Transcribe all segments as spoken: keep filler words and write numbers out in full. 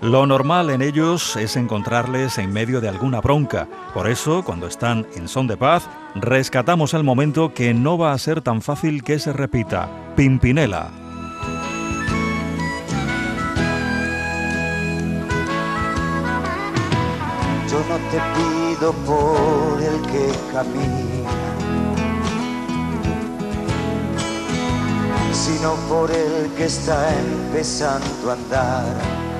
Lo normal en ellos es encontrarles en medio de alguna bronca. Por eso, cuando están en son de paz, rescatamos el momento que no va a ser tan fácil que se repita. Pimpinela. Yo no te pido por el que camina, sino por el que está empezando a andar,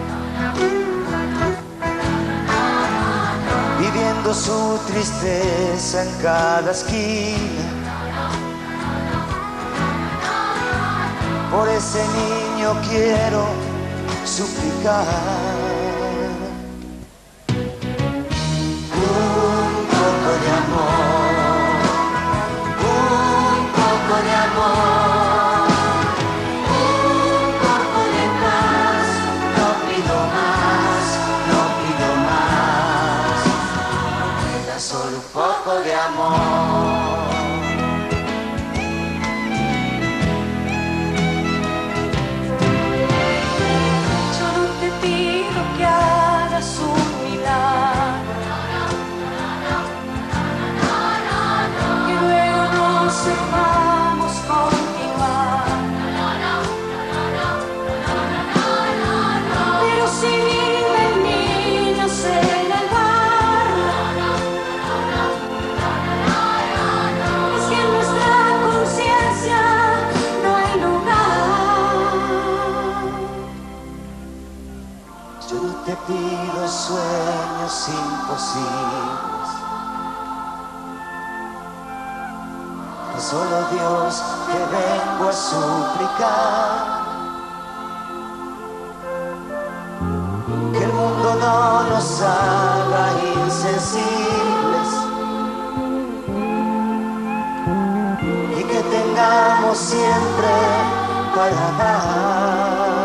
viviendo su tristeza en cada esquina. Por ese niño quiero suplicar un poco de amor, un poco de amor, un poco de paz. No pido más, no pido más, me da solo un poco de amor. Vamos continuar, pero si viven niños en el barrio, es que en nuestra conciencia no hay lugar. Yo no te pido sueños imposibles, solo Dios te vengo a suplicar, que el mundo no nos haga insensibles y que tengamos siempre para dar.